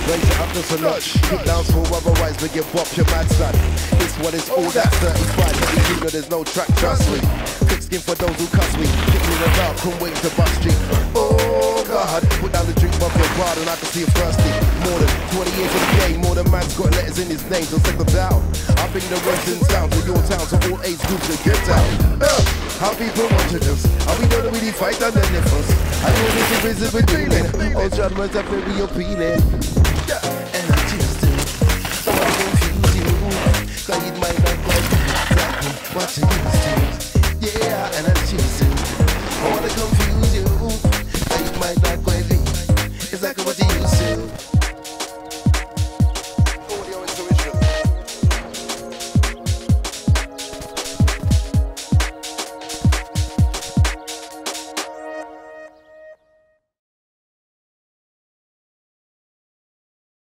Raise it up just a notch. Keep down for otherwise we get whopped your mad son. This one is all that 35. Heavy junior, there's no track, trust me. Thick skin for those who cuss me. Hit me in the dark, couldn't wait to bust street. Oh God, put down the drink, bump your guard, and I can see it thirsty. More than 20 years in the game, more than man's got letters in his name, so settle down. I bring the western sound to your town, so all age groups to get down. How people watching us? How we don't really fight on the nipples? I know this is visible feeling. All judgments are very appealing. And I just do. So I confuse you. Cause it might not go exactly what you